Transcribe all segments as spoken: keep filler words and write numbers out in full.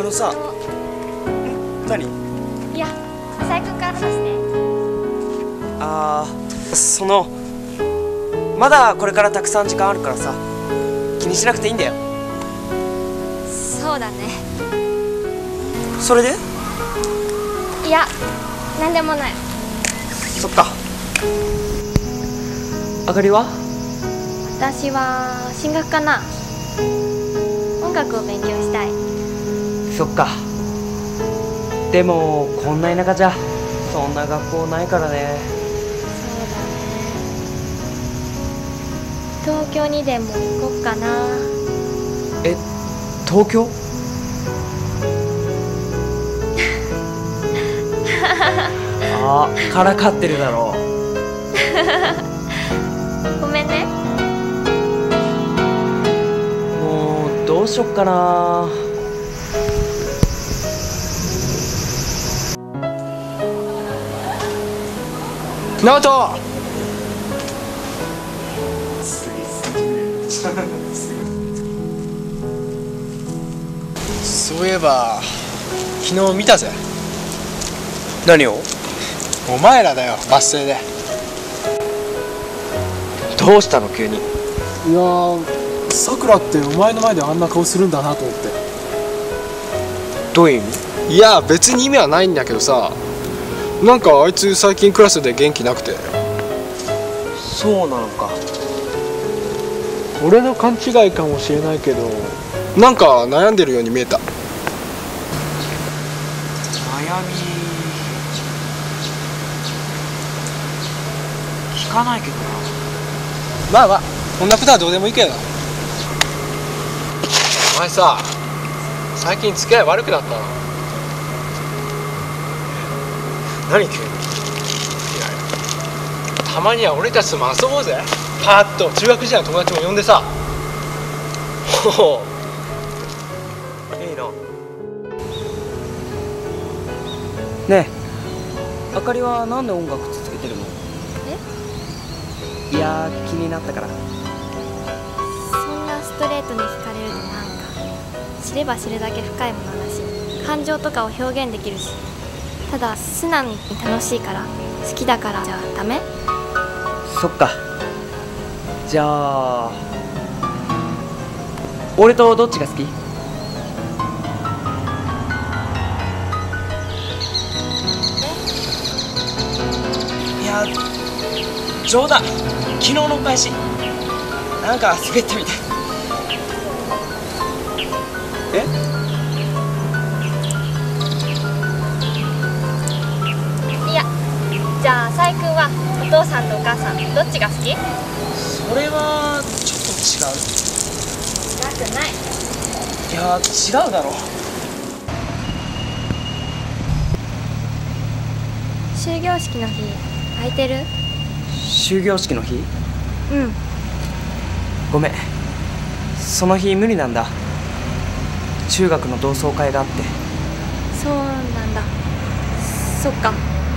のさ、ん何？ いや、浅井君から話して。 あー、そのまだこれからたくさん時間あるからさ、気にしなくていいんだよ。 そうだね。 それで？ いや、なんでもない。 そっか。あかりは？ 私は進学かな。音楽を勉強したい。 そっか。でもこんな田舎じゃそんな学校ないからね。 そうだね。東京にでも行こっかな。 え、東京？あー、からかってるだろう。 ごめんね。 もうどうしよっかな。 ナオトそういえば昨日見たぜ。 何を？ お前らだよ、バス停で。 どうしたの急に。 いやー、さくらってお前の前であんな顔するんだなと思って。 どういう意味？ いや別に意味はないんだけどさ、なんかあいつ最近クラスで元気なくて。 そうなのか。 俺の勘違いかもしれないけど、 なんか悩んでるように見えた。 悩み聞かないけどな。 まあまあこんなことはどうでもいいけどな。お前さ、最近付き合い悪くなったな。何急に。いやたまには俺たちとも遊ぼうぜ。パーッと中学時代の友達も呼んでさ。ほういいな。ねえ、あかりはなんで音楽続けてるの？ え？ いやー、気になったから。 そんなストレートに聞かれるとなんか知れば知るだけ深いものだし、感情とかを表現できるし、ただ素直に楽しいから好きだからじゃダメ？ そっか。じゃあ俺とどっちが好き？いや冗談。昨日の返しなんか滑ったみたい。え？ いや、じゃあ浅井君はお父さんとお母さんどっちが好き？ それはちょっと違う。 違くない。 いや違うだろ。 終業式の日空いてる？ 終業式の日？ うん。 ごめん、その日無理なんだ。中学の同窓会があって。 そうなんだ。そっか。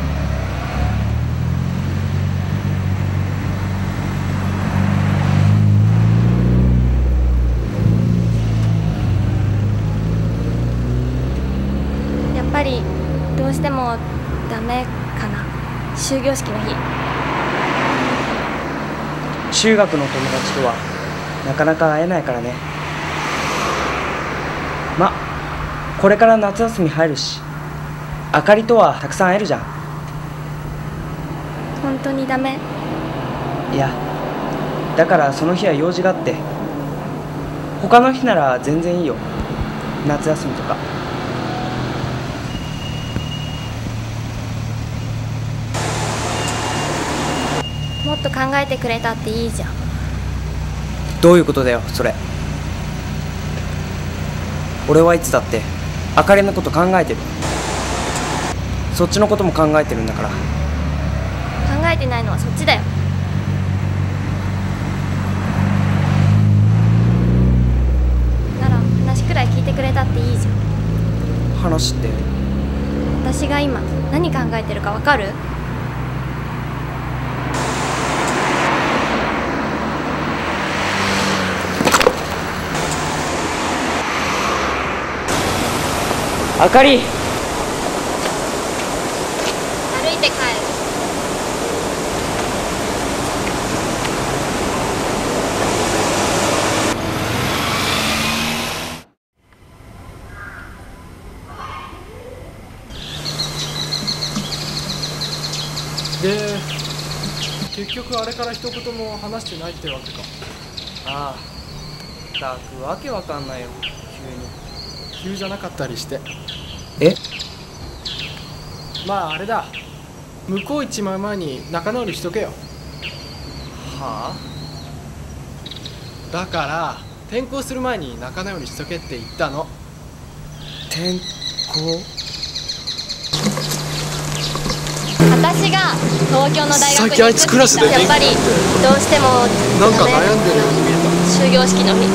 やっぱりどうしてもダメかな、終業式の日。 中学の友達とはなかなか会えないからね。ま、これから夏休み入るし、あかりとはたくさん会えるじゃん。 本当にダメ？ いや、だからその日は用事があって。他の日なら全然いいよ、夏休みとか。 もっと考えてくれたっていいじゃん。 どういうことだよそれ。俺はいつだってあかりのこと考えてる。そっちのことも考えてるんだから。 考えてないのはそっちだよ。なら話くらい聞いてくれたっていいじゃん。 話って？ 私が今何考えてるかわかる？ あかり、 歩いて帰る。 で結局あれから一言も話してないってわけか。 ああ、ったくわけわかんないよ、急に。 急じゃなかったりして。 え？ まああれだ、向こう行っちまう前に仲直りしとけよ。 はあ？ だから転校する前に仲直りしとけって言ったの。 転校？ 私が東京の大学にさっきあいつクラスでやっぱりどうしてもなんか悩んでるように見え終業式の日。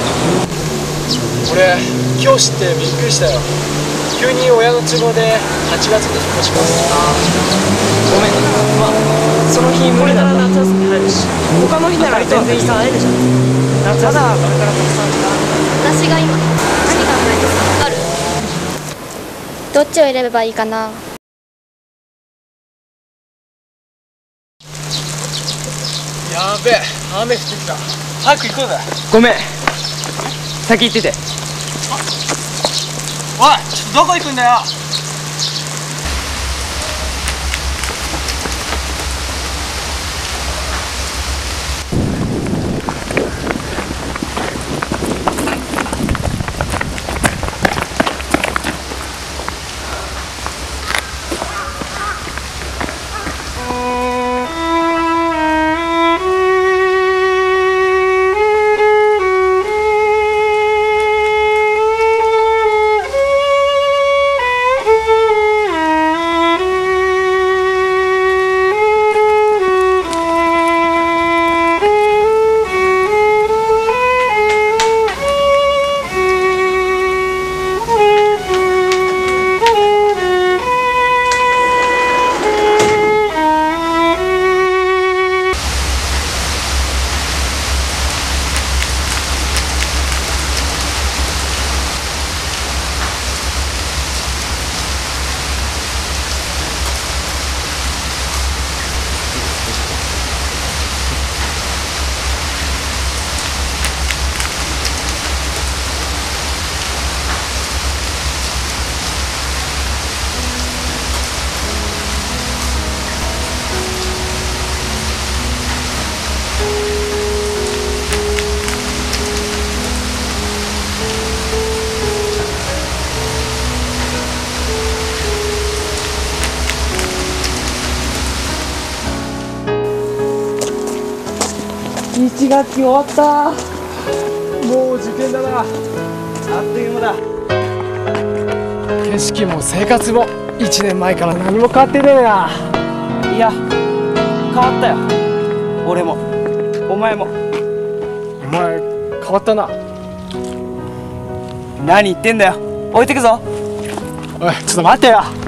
た。俺今日知ってびっくりしたよ。急に親の都合ではちがつに引っ越します。 ごめん、まあその日無理なら夏休み入るし、他の日なら全然いいよ。会えるじゃん。夏休みこれからたくさんある。 私が今何考えてるか分かる？どっちを選べばいいかな。 やべえ、雨降ってきた。早く行こうぜ。 ごめん、先行ってて。 おい、ちょっとどこ行くんだよ。 いちがつき終わった。 もう受験だな。 あっという間だ。 景色も生活もいちねんまえから何も変わってねえな。 いや、変わったよ。俺もお前も。 お前変わったな。 何言ってんだよ、置いてくぞ。 おい、ちょっと待ってよ。